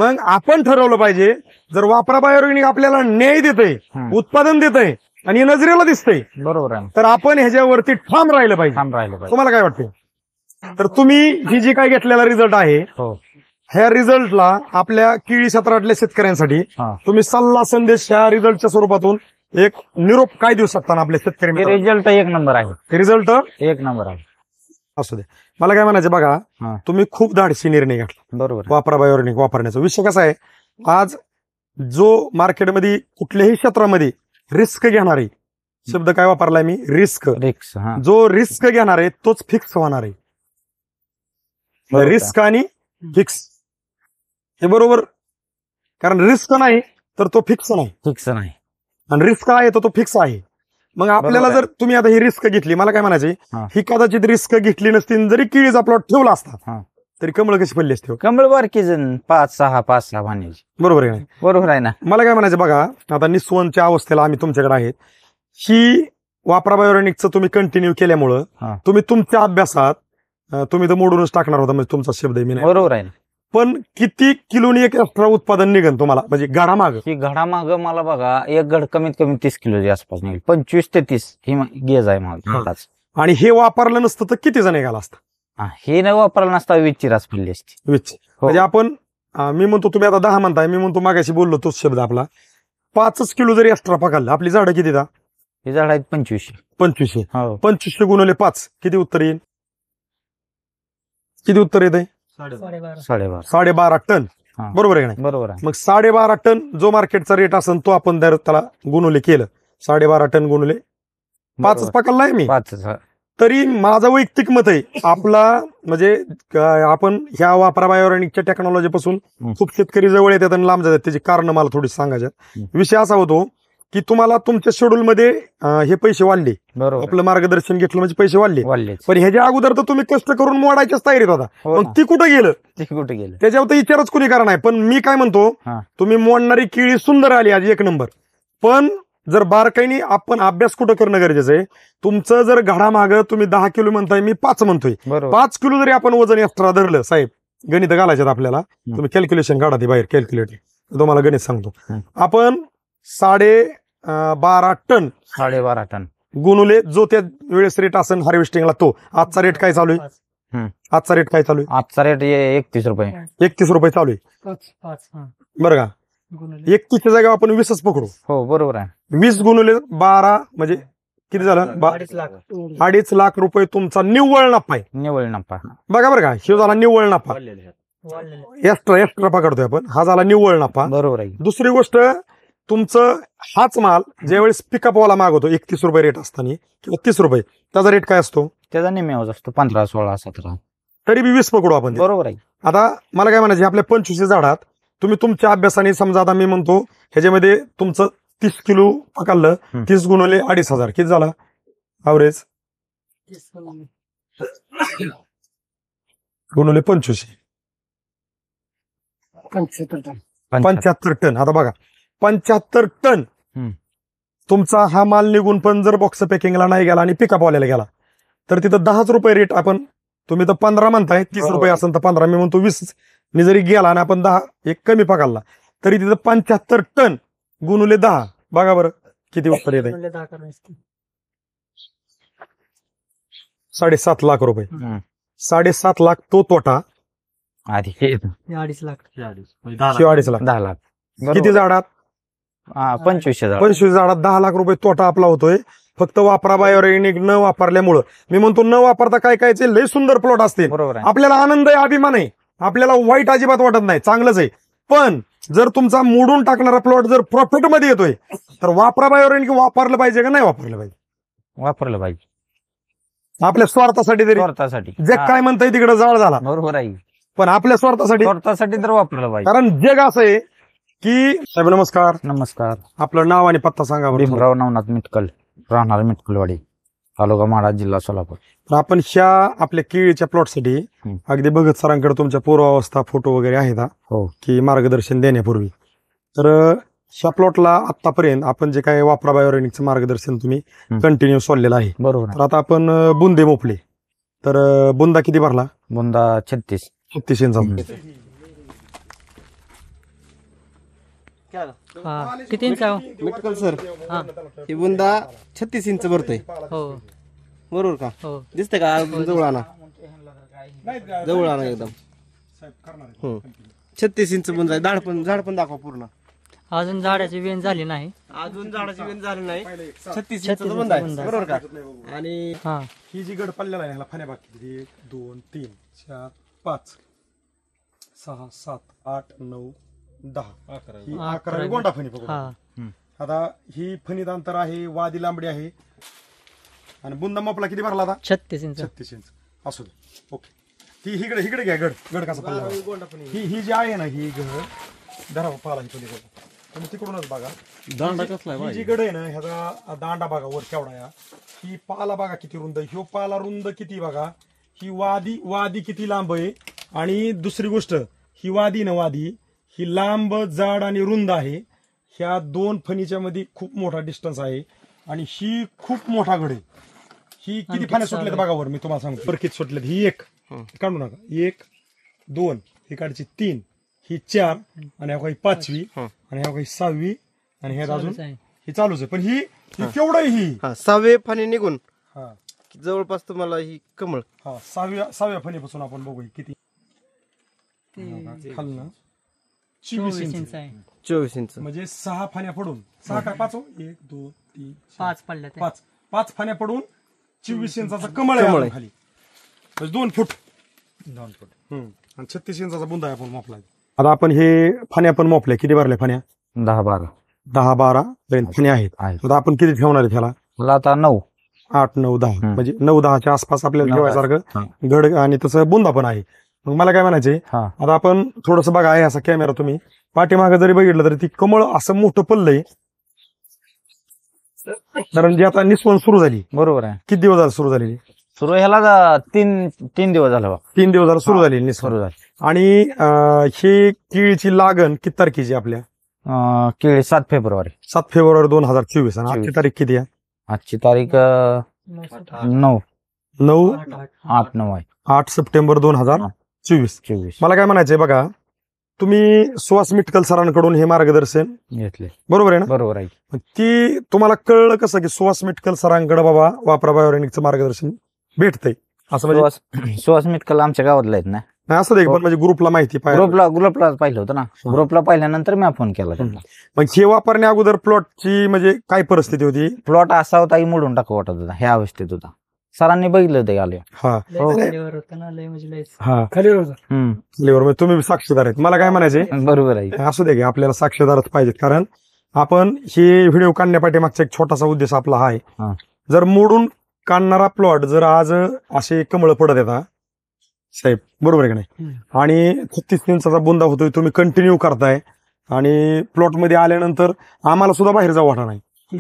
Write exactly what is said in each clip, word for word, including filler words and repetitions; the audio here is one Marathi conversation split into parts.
मग आपण ठरवलं पाहिजे, जर वापरा बायोऑर्गॅनिक आपल्याला न्याय देतंय, उत्पादन देतंय आणि नजरेला दिसतंय, बरोबर आहे, तर आपण ह्याच्यावरती ठाम राहिलं पाहिजे. थांब राहिलं पाहिजे. तुम्हाला काय वाटतं? तर तुम्ही ही जी काय घेतलेला रिझल्ट आहे, हो ह्या रिझल्टला आपल्या केळी क्षेत्रातल्या शेतकऱ्यांसाठी हा. तुम्ही सल्ला संदेश ह्या रिझल्टच्या स्वरूपातून एक निरोप काय देऊ शकता ना आपल्या शेतकरी मित्रांनो? रिझल्ट एक नंबर आहे, रिझल्ट एक नंबर आहे. असू दे. मला काय म्हणायचं बघा, हा. तुम्ही खूप धाडसी निर्णय घेतला बरोबर आहे. वापरा बायोऑर्गॅनिक वापरण्याचा. विषय कसा आहे, आज जो मार्केटमध्ये कुठल्याही क्षेत्रामध्ये रिस्क घेणारे, शब्द काय वापरलाय मी, रिस्क, रिक्स. हा जो रिस्क घेणार आहे तोच फिक्स होणार आहे. बरोबर. रिस्क आणि फिक्स हे बरोबर, कारण रिस्क नाही तर तो फिक्स नाही, फिक्स नाही. आणि रिस्क आहे तर तो फिक्स आहे. मग आपल्याला बरोबर आहे. जर तुम्ही आता ही रिस्क घेतली, मला काय म्हणायचे, हा. ही कदाचित रिस्क घेतली नसती, जरी केळीचा प्लॉट ठेवला असता हा. तरी कमळ कशी पडली असते? कमळ बारकी जण पाच सहा पाच सहा भाण्याची. बरोबर आहे. बरोबर आहे ना. मला काय म्हणायचं बघा, आता निस्वनच्या अवस्थेला आम्ही तुमच्याकडे आहेत, ही वापरा बायोऑर्गॅनिकचं तुम्ही कंटिन्यू केल्यामुळं हा. तुम्ही तुमच्या अभ्यासात अं, तुम्ही तर मोडूनच टाकणार होता, म्हणजे तुमचा शब्द आहे मी नाही, बरोबर आहे ना. पण किती किलोनी एक एक्स्ट्रा उत्पादन निघन तुम्हाला, म्हणजे गाडा माग? ही घडा माग मला बघा, एक घड कमीत कमी तीस किलोच्या आसपास निघेल, पंचवीस ते तीस ही गेज आहे मला. आणि हे वापरलं नसतं तर किती जण निघाला असता? हे न वापरला नसता वीस चिरास पडली असती. विच म्हणजे आपण अं, मी म्हणतो, तुम्ही आता दहा म्हणताय, मी म्हणतो मागाशी बोललो तोच शब्द आपला, पाचच किलो जरी एक्स्ट्रा पकडलं, आपली झाडं किती दा? हे झाड आहेत पंचवीसशे. पंचवीसशे. हो पंचवीसशे गुणवले पाच, किती उत्तर येईल? किती उत्तर येते? साडेबारा. साडेबारा टन. हा. बरोबर आहे का नाही? बरोबर आहे. मग साडेबारा टन जो मार्केटचा रेट असेल तो आपण जर त्याला गुणवले केलं, साडेबारा टन गुणवले पाचच पकडलाय मी, पाच. तरी माझं वैयक्तिक मत आहे, आपला म्हणजे काय, आपण ह्या वापरा बायोऑर्गॅनिकच्या टेक्नॉलॉजी पासून हम्म. खूप शेतकरी जवळ येतात आणि लांब जातात. त्याची कारण मला थोडी सांगायचं. हम्म. विषय असा होतो की तुम्हाला तुमच्या शेड्यूल मध्ये अं, हे पैसे वाढले, बरोबर. आपलं मार्गदर्शन घेतलं म्हणजे पैसे वाढले, वाढले. पण ह्याच्या अगोदर तर तुम्ही कष्ट करून मोडायच्याच तयारीत होता. हो मग ना. ती कुठं गेलं? ते कुठे गेलं? त्याच्यावर तर विचारच कुणी करा नाही. पण मी काय म्हणतो, हा. तुम्ही मोडणारी केळी सुंदर आली आज, एक नंबर. पण जर बारकाईने आपण अभ्यास कुठं करणं गरजेचं आहे. तुमचं जर घडा माग तुम्ही दहा किलो म्हणताय, मी पाच म्हणतोय, बरोबर. पाच किलो जरी आपण वजन एक्स्ट्रा धरलं, साहेब गणित घालायच्यात आपल्याला, तुम्ही कॅल्क्युलेशन काढा ती बाहेर, कॅल्क्युलेटर तुम्हाला गणित सांगतो. हम्म. आपण साडे अं, बारा टन साडेबारा टन गुणुले जो त्या वेळेस रेट असेल हार्वेस्टिंगला, तो आजचा रेट काय चालू आहे? हम्म. आजचा रेट काय चालू आहे? आजचा रेट एकतीस रुपये. एकतीस रुपये चालू आहे, बरं का? एकतीसच्या जागा आपण वीसच पकडू. हो बरोबर आहे. वीस गुणुले बारा म्हणजे किती झालं? बा- अडीच लाख रुपये तुमचा निव्वळ नफा आहे. निवळ नफा. बघा बरं का, हे झाला निव्वळ नफा. एक्स्ट्रा एक्स्ट्रा पकडतोय आपण, हा झाला निव्वळ नफा. बरोबर आहे. दुसरी गोष्ट, तुमचं हाच माल ज्यावेळेस पिकअपवाला मागवतो एकतीस रुपये रेट असताना किंवा तीस रुपये, त्याचा रेट काय असतो? त्याचा निम्म्यावर असतो पंधरा सोळा सतरा. तरी बी वीस पकडू आपण. बरोबर आहे. आता मला काय म्हणायचं, आपल्या पंचवीस झाडात तुम्ही तुमच्या अभ्यासाने समजा, आता मी म्हणतो ह्याच्यामध्ये तुमचं तीस किलो पकडलं, हम्म. तीस गुणवले अडीच हजार, किती झाला ॲव्हरेज? गुणवले पंचवीस, पंच्याहत्तर टन. आता बघा, पंच्याहत्तर टन हम्म. तुमचा हा माल निघून पण जर बॉक्स पॅकिंगला नाही गेला आणि पिकअप वाल्याला गेला, तर तिथं दहाच रुपये रेट आपण, तुम्ही तर पंधरा म्हणताय, तीस बरोबर. रुपये असेल तर पंधरा, मी म्हणतो वीस नि जरी गेला आणि आपण दहा एक कमी पकडला, तरी तिथं पंच्याहत्तर टन गुणुले दहा, बघा बरं किती उत्तर येत आहे? साडेसात लाख रुपये. हम्म. साडेसात लाख तो तोटा, आधी हे अडीच लाख शिव अडीच लाख. दहा लाख. किती बरोबर. झाडात? हा, पंचवीसशे झाड. पंचवीस झाडात दहा लाख रुपये तोटा आपला होतोय, फक्त वापरा बायोऑर्गॅनिक न वापरल्यामुळं. मी म्हणतो न वापरता काय काय लय सुंदर प्लॉट असते, बरोबर आहे. आपल्याला आनंद आहे, अभिमान आहे, आपल्याला वाईट अजिबात वाटत नाही, चांगलंच आहे. पण जर तुमचा मोडून टाकणारा प्लॉट जर प्रॉफिट मध्ये येतोय, तर वापरा बायोऑर्गॅनिक वापरलं पाहिजे का नाही वापरलं पाहिजे? वापरलं पाहिजे आपल्या स्वार्थासाठी तरी, स्वार्थासाठी. जग हा, काय म्हणतंय तिकडे जाळ झाला, बरोबर आहे. पण आपल्या स्वार्थासाठी, स्वार्थासाठी तर वापरलं पाहिजे. कारण जग असं आहे की. साहेब नमस्कार, नमस्कार. आपलं नाव आणि पत्ता सांगा बरं. भीमराव नवनाथ मिटकल, राहणार मिटकलवाडी, तालुका माढा, जिल्हा सोलापूर. तर आपण ह्या आपल्या केळीच्या प्लॉटसाठी हम्म. अगदी भगत सरांकडे तुमच्या पूर्वावस्था फोटो वगैरे आहेत हा, हो की मार्गदर्शन देण्यापूर्वी. तर ह्या प्लॉटला आतापर्यंत आपण जे काय वापरा बायोऑर्गॅनिकचं मार्गदर्शन तुम्ही हम्म. कंटिन्यू सोडलेलं आहे. बरोबर आहे. तर आता आपण अं, बुंदे मोपले, तर अं, बुंदा किती भरला? बुंदा छत्तीस. छत्तीस इंचा. हम्म. हा किती इंच आहे? मिटकल सर हा ही बुंदा छत्तीस इंच भरतोय हो बरोबर का हो दिसतंय का जवळ आणा जवळ आणा एकदम हम्म. छत्तीस इंच बुंदा आहे. झाड पण झाड पण दाखवा पूर्ण अजून झाडाची वेण झाली नाही. अजून झाडाची वेल झाली नाही छत्तीस इंच छत्तीस बुंदा आहे बुंदा आहे. बरोबर का आणि हा ही जी गड पडलेला आहे ह्याला फण्या बाकी एक दोन तीन चार पाच सहा सात आठ नऊ दहा ही अकरावी गोंडा फणी पकडू. हा आता ही फणीत अंतर आहे वादी लांबडी आहे आणि बुंदा मपला किती भरला आता छत्तीस इंच छत्तीस इंच असू दे ओके. ही हिकडे हिकडे घ्या गड गड कसा पडला ही ही जी आहे ना ही गड धरा पाला ही पलीकडे तुम्ही तिकडूनच बघा. दांडा कसला ही जी गड आहे ना ह्याचा दांडा बघा वर केवढा या ही पाला बघा किती रुंद ह्यो पाला रुंद किती बघा ही वादी वादी किती लांब आहे आणि दुसरी गोष्ट ही वादी ना वादी ही लांब जाड आणि रुंद आहे. ह्या दोन फणीच्या मध्ये खूप मोठा डिस्टन्स आहे आणि ही खूप मोठा गड आहे. ही किती फाण्या सुटल्यात बघा वर मी तुम्हाला सांगतो बरं किती सुटल्यात. ही एक काढू नका एक दोन ही काढची तीन ही चार आणि ह्या काही पाचवी आणि ह्या काही सहावी आणि ह्यात अजून आहे. ही चालूच आहे. पण ही ही केवढं आहे ही हा सहावे फाणी निघून हा जवळपास तुम्हाला ही कमळ हा सहाव्या सहाव्या फणीपासून आपण बघू ही किती खालनं चोवीस चोवीस इंच इंच आहे. चोवीस इंच म्हणजे सहा फाण्या पडून सहा काय पाच हो? एक दोन तीन चार, पाच पडल्यात आहे. पाच पाच फाण्या पडून चोवीस इंचाचा कमळ आहे कमळ आपण खाली म्हणजे दोन फूट दोन फूट हम्म. आणि छत्तीस इंचाचा बुंदा आहे आपण मोपला. आता आपण हे फाण्या पण मोपल्या किती भरल्या फाण्या दहा बारा दहा बारा पर्यंत फाण्या आहेत. आहेत. आता आपण किती ठेवणार आहे त्याला मला आता नऊ आठ नऊ दहा हम्म. म्हणजे नऊ दहाच्या आसपास आपल्याला नऊ दहा. ठेवायसारखं गड आणि तसं बुंदा पण आहे. मग मला काय म्हणायचे हा आता आपण थोडस बघा आहे असा कॅमेरा तुम्ही पाठीमागे जरी बघितलं तरी ती कमळ असं मोठं पडलंय कारण जी आता निस्वन सुरू झाली बरोबर आहे. किती दिवस झाले सुरू झालेली सुरू ह्याला जा- तीन तीन दिवस झाले बा तीन दिवस झाले सुरू झाली निस्वन सुरू झाले. आणि अं, ही केळीची लागण किती तारखेची आपल्या अं, केळी सात फेब्रुवारी सात फेब्रुवारी दोन हजार चोवीस आणि आजची चोवीस. तारीख किती आहे आजची तारीख अं, नऊ नऊ आठ नऊ आहे आठ सप्टेंबर दोन हजार चोवीस. चोवीस मला काय म्हणायचंय बघा तुम्ही सुहास मिटकल सरांकडून हे मार्गदर्शन घेतले बरोबर आहे ना बरोबर आहे. मग ती तुम्हाला कळलं कसं की सुहास मिटकल सरांकडे बाबा वापरा बायोरेनिकचं मार्गदर्शन भेटतंय असं म्हणजे सुहास सुहास मिटकल आमच्या गावातला आहेत ना. नाही असं दे पण म्हणजे ग्रुपला माहिती पाहिजे. ग्रुपला ग्रुपला पाहिलं होतं ना. ग्रुपला पाहिल्यानंतर मी फोन केला त्यांना. मग हे वापरण्या अगोदर प्लॉटची म्हणजे काय परिस्थिती होती प्लॉट असा होता की मोडून टाकू वाटत होता ह्या अवस्थेत होता. सरांनी बघितलं होतं आले. हा लय खालीवर होतं ना, लय म्हणजे लयच. हा खालीवर हम्म म्हणजे तुम्ही बी साक्षीदार आहेत. मला काय म्हणायचे बरोबर आहे. असू दे की आपल्याला साक्षीदारच पाहिजेत कारण आपण हे व्हिडिओ काढण्यापाठीमागचा एक छोटासा उद्देश आपला हा हा. आहे. जर मोडून काढणारा प्लॉट जर आज असे कमळ पडत येतात साहेब बरोबर आहे का नाही आणि छत्तीस इंचाचा बुंदा होतोय तुम्ही कंटिन्यू करताय आणि प्लॉट मध्ये आल्यानंतर आम्हाला सुद्धा बाहेर जाऊ वाटत नाही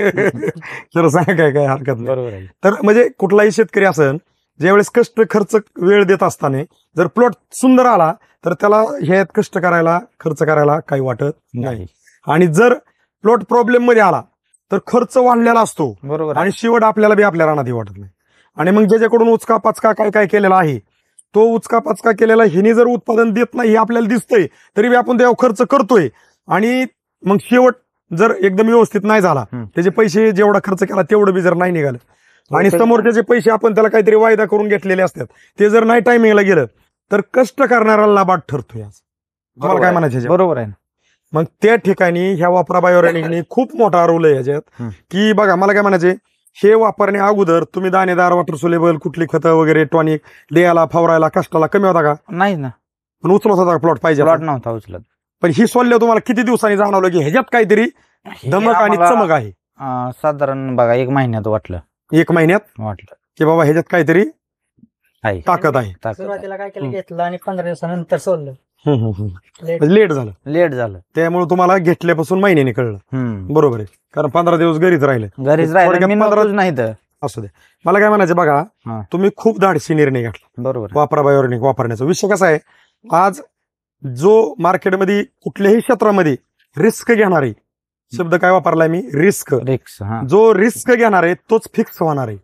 तर सांगा काय काय हरकत नाही. बरोबर आहे. तर म्हणजे कुठलाही शेतकरी असेल ज्यावेळेस कष्ट खर्च वेळ देत असताना जर प्लॉट सुंदर आला तर त्याला ह्यात कष्ट करायला खर्च करायला काही वाटत नाही. आणि जर प्लॉट प्रॉब्लेम मध्ये आला तर खर्च वाढलेला असतो बरोबर आहे. आणि शेवट आपल्याला बी आपल्या रानातही वाटत नाही. आणि मग ज्याच्याकडून उचका पाचका काय काय केलेला आहे तो उचका पाचका केलेला ह्यानी जर उत्पादन देत नाही हे आपल्याला दिसतंय तरी बी आपण त्यावर खर्च करतोय आणि मग शेवट जर एकदम व्यवस्थित नाही झाला हम्म. त्याचे पैसे जेवढा खर्च केला तेवढं बी जर नाही निघालं आणि ते- समोरच्याचे पैसे आपण त्याला काहीतरी वायदा करून घेतलेले असतात ते जर नाही टायमिंगला गेलं तर कष्ट करणाऱ्याला लाभात ठरतोय. आज तुम्हाला बरोबर काय आहे. म्हणायचे बरोबर आहे. मग त्या ठिकाणी ह्या वापरा बायोरेनिकने खूप मोठा रोल आहे याच्यात हम्म. की बघा मला काय म्हणायचे हे वापरण्या अगोदर तुम्ही दाणेदार वॉटर सोलेबल कुठली खतं वगैरे टॉनिक द्यायला फवारायला कष्टाला कमी होता का नाही ना पण उचलत होता का प्लॉट पाहिजे प्लॉट नव्हता उचलत. पण ही सोल्य तुम्हाला किती दिवसांनी जाणवलं की ह्याच्यात काहीतरी धमक आणि आम्हाला, चमक आहे अं, साधारण बघा एक महिन्यात वाटलं एक महिन्यात वाटलं की बाबा ह्याच्यात काहीतरी आहे ताकद आहे. ताकद आहे. सुरुवातीला काय केलं घेतलं आणि पंधरा दिवसानंतर सोडलं. लेट. लेट झालं लेट झालं. त्यामुळे तुम्हाला घेतल्यापासून महिन्याने कळलं हम्म बरोबर आहे कारण पंधरा दिवस घरीच राहिले. घरीच राहिलं थोडक्यात मी पंधरा- नव्हतोच नाही तर. असू दे मला काय म्हणायचं बघा हा. तुम्ही खूप धाडसी निर्णय घेतला बरोबर आहे. वापरा बायोरेनिक वापरण्याचा विषय कसा आहे आज जो मार्केटमध्ये कुठल्याही क्षेत्रामध्ये रिस्क घेणार आहे शब्द काय वापरलाय मी रिस्क रिक्स हा जो रिस्क घेणार आहे तोच फिक्स होणार आहे.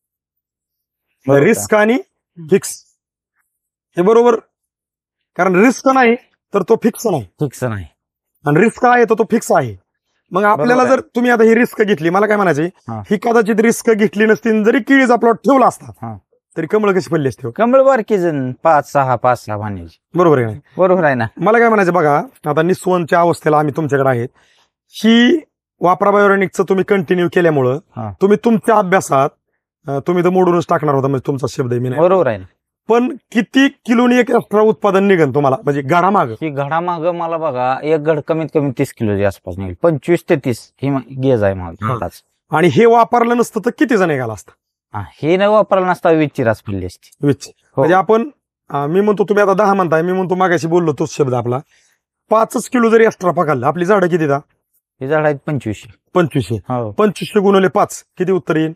बरोबर. रिस्क आणि फिक्स हे बरोबर कारण रिस्क नाही तर तो फिक्स नाही. फिक्स नाही. आणि रिस्क आहे तर तो फिक्स आहे. मग आपल्याला बरोबर जर तुम्ही आता ही रिस्क घेतली, मला काय म्हणायचे, हा. ही कदाचित रिस्क घेतली नसती आणि जरी केळीचा प्लॉट ठेवला असता हा. तरी कमळ कशी पडली असते हो? कमळ बारकी जण पाच सहा पाच सहा पाण्याची. बरोबर आहे ना? बरोबर आहे ना. मला काय म्हणायचं बघा, आता निस्वनच्या अवस्थेला आम्ही तुमच्याकडे आहेत, ही वापरा बायोरेनिकचं तुम्ही कंटिन्यू केल्यामुळं हा. तुम्ही तुमच्या अभ्यासात अं, तुम्ही तर मोडूनच टाकणार होता, म्हणजे तुमचा शब्द आहे मी नाही, बरोबर आहे ना. पण किती किलोनी एक एक्स्ट्रा उत्पादन निघन तुम्हाला, म्हणजे गाडामाग? ही घडामाग मला बघा एक घड कमीत कमी तीस किलोच्या आसपास निघेल. पंचवीस ते तीस ही मा- गेज आहे माझा आताच. आणि हे वापरलं नसतं तर किती जण निघाला असता? हा, हे न वापरला नसता वीसची रास पडली असती. वीस. हो. म्हणजे आपण अं, मी म्हणतो तुम्ही आता दहा म्हणताय, मी म्हणतो मागाशी बोललो तोच शब्द आपला, पाचच किलो जरी एक्स्ट्रा पकडलं, आपली झाडं किती दा? हे झाड आहेत पंचवीसशे. पंचवीसशे. हो. पंचवीसशे गुणवले पाच किती उत्तर येईल?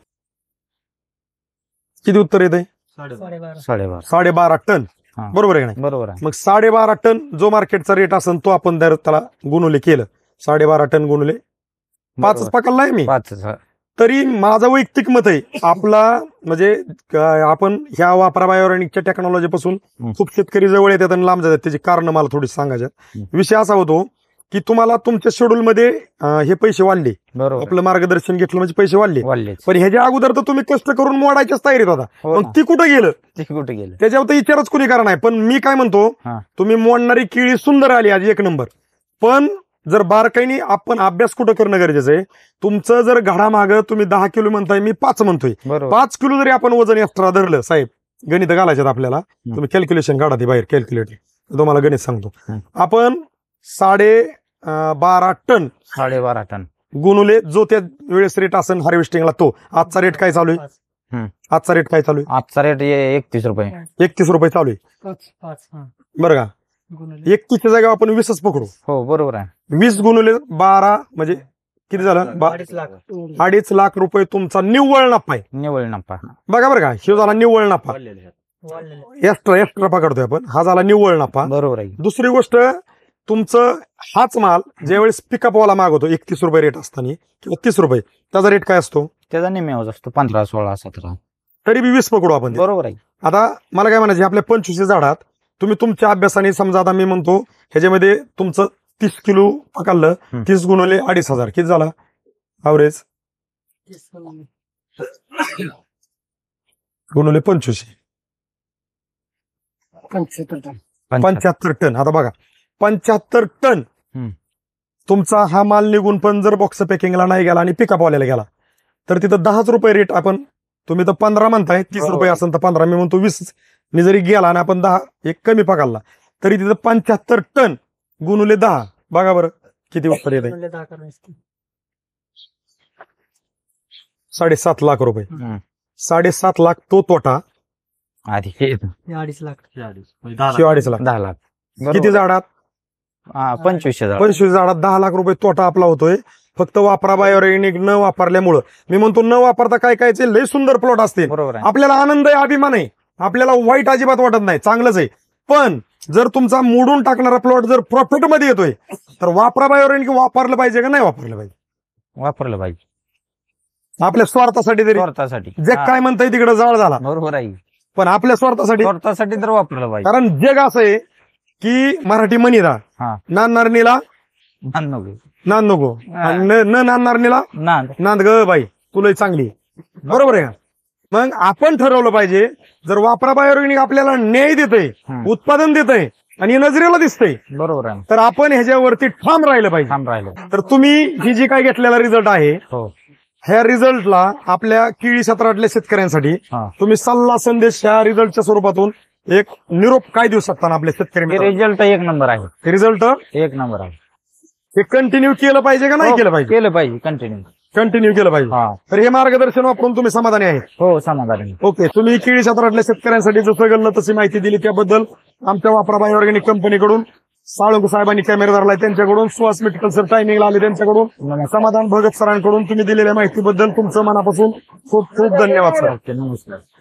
किती उत्तर येते? साडेबारा. साडेबारा. साडेबारा टन. हा. बरोबर आहे का नाही? बरोबर आहे. मग साडेबारा टन जो मार्केटचा रेट असेल तो आपण दर त्याला गुणवले केलं, साडेबारा टन गुणवले पाचच बरोबर. पकडलाय मी. पाच. तरी माझं वैयक्तिक मत आहे, आपला म्हणजे काय, आपण ह्या वापरा बायोरेनिकच्या टेक्नॉलॉजी पासून हं. खूप शेतकरी जवळ येतात आणि लांब जातात. त्याची कारण मला थोडी सांगायच्यात. हं. विषय असा होतो की तुम्हाला तुमच्या शेड्यूल मध्ये अं, हे पैसे वाढले, बरोबर. आपलं मार्गदर्शन घेतलं म्हणजे पैसे वाढले, वाढलेच. पण ह्याच्या अगोदर तर तुम्ही कष्ट करून मोडायच्याच तयारीत होता. हो मग ना. ती कुठं गेलं ते कुठे गेलं? त्याच्यावर तर विचारच कुणी करा नाही. पण मी काय म्हणतो, हा. तुम्ही मोडणारी केळी सुंदर आली आज एक नंबर, पण जर बारकाईने आपण अभ्यास कुठं करणं गरजेचं आहे. तुमचं जर घडामागं तुम्ही दहा किलो म्हणताय, मी पाच म्हणतोय, बरोबर. पाच किलो जरी आपण वजन एक्स्ट्रा धरलं, साहेब गणित घालायच्यात आपल्याला, तुम्ही कॅल्क्युलेशन काढा ते बाहेर, कॅल्क्युलेटर तुम्हाला गणित सांगतो. हं. आपण साडे अं, बारा टन साडेबारा टन गुणुले जो त्या वेळेस रेट असेल हार्वेस्टिंगला, तो आजचा रेट काय चालू आहे? पाच. हं. आजचा रेट काय चालू आजचा रेट एकतीस रुपये. आहे? एकतीस रुपये चालू आहे, पाच. पाच. हा. बरं का? गुणवले. एकतीसच्या जागा आपण वीसच पकडू. हो बरोबर आहे. वीस गुणुले बारा म्हणजे किती झालं? बा- अडीच लाख. अडीच लाख रुपये तुमचा निव्वळ नफा आहे. निवळ नफा. बघा बरं का, हे झाला निव्वळ नफा. वाढलेले. एक्स्ट्रा एक्स्ट्रा पकडतोय आपण, हा झाला निव्वळ नफा. बरोबर आहे. दुसरी गोष्ट, तुमचं हाच माल ज्यावेळेस पिकअप वाला मागवतो एकतीस रुपये रेट असताना किंवा तीस रुपये, त्याचा रेट काय असतो? त्याचा निम्म्यावर असतो पंधरा सोळा सतरा. तरी बी वीस पकडू आपण ते. बरोबर आहे. आता मला काय म्हणायचे, आपल्या पंचवीस झाडात तुम्ही तुमच्या अभ्यासाने समजा, आता मी म्हणतो ह्याच्यामध्ये तुमचं तीस किलो पकडलं, हं. तीस गुणवले अडीच हजार किती झाला ॲव्हरेज? गुणवले पंचवीसशे, पंच्याहत्तर टन. पंच्याहत्तर टन. आता बघा, पंच्याहत्तर टन हं. तुमचा हा माल निघून पण जर बॉक्स पॅकिंगला नाही गेला आणि पिकअप वाल्याला गेला, तर तिथं दहाच रुपये रेट आपण, तुम्ही तर पंधरा म्हणताय, तीस बरोबर. रुपये असेल तर पंधरा, मी म्हणतो वीस नि जरी गेला आणि आपण दहा एक कमी पकडला, तरी तिथं पंच्याहत्तर टन गुणुले दहा, बघा बरं किती उत्तर येत आहे? गुणवले दहा करायचे. साडेसात लाख रुपये. हं. साडेसात लाख तो तोटा, आधी हे हे अडीच लाख. शिव अडीच लाख. दहा लाख. किती बरोबर. झाडात? हा, पंचवीसशे झाड. पंचवीस झाडात दहा लाख रुपये तोटा आपला होतोय, फक्त वापरा बायोरेनिक न वापरल्यामुळं. मी म्हणतो न वापरता काय काय लय सुंदर प्लॉट असते, बरोबर आहे. आपल्याला आनंद आहे, अभिमान आहे, आपल्याला वाईट अजिबात वाटत नाही, चांगलंच आहे. पण जर तुमचा मोडून टाकणारा प्लॉट जर प्रॉफिट मध्ये येतोय, तर वापरा बायोरेनिक वापरलं पाहिजे का नाही वापरलं पाहिजे? वापरलं पाहिजे आपल्या स्वार्थासाठी तरी. स्वार्थासाठी. जग हा, काय म्हणताय तिकडे जाळ झाला, बरोबर आहे. पण आपल्या स्वार्थासाठी. स्वार्थासाठी तर वापरलं पाहिजे. कारण जग असं आहे की मराठी म्हणीला हा. नांदणारणीला मान नको. नांद नको, आणि न न नांदणारणीला ना नांद ग बाई, तुला चांगली. बरोबर आहे का? मग आपण ठरवलं पाहिजे, जर वापरा बायोरेनिक आपल्याला न्याय देतंय, हं. उत्पादन देतंय आणि नजरेला दिसतंय, बरोबर आहे. तर आपण ह्याच्यावरती ठाम राहिलं पाहिजे. थांब राहिलं. तर तुम्ही ही जी काय घेतलेला रिझल्ट आहे, हो. ह्या रिझल्टला आपल्या केळी क्षेत्रातल्या शेतकऱ्यांसाठी हा. तुम्ही सल्ला संदेश ह्या रिझल्टच्या स्वरूपातून एक निरोप काय देऊ शकता ना आपल्या शेतकरी? रिझल्ट एक नंबर आहे. रिझल्ट एक नंबर आहे. हे कंटिन्यू केलं पाहिजे का नाही हो, केलं पाहिजे? केलं पाहिजे कंटिन्यू. कंटिन्यू केलं पाहिजे. हा. तर हे मार्गदर्शन वापरून तुम्ही समाधानी आहे? हो समाधानी. ओके, तुम्ही केळी क्षेत्रातल्या शेतकऱ्यांसाठी जसं घडलं तशी माहिती दिली, त्याबद्दल आमच्या वापरा बाय ऑर्गॅनिक कंपनीकडून, साळुंक साहेबांनी कॅमेरा धरलाय त्यांच्याकडून, सुहास मेडिकल सर टायमिंगला आले त्यांच्याकडून, समाधान भगत सरांकडून तुम्ही दिलेल्या माहितीबद्दल तुमचं मनापासून खूप खूप धन्यवाद सर. ओके, नमस्कार.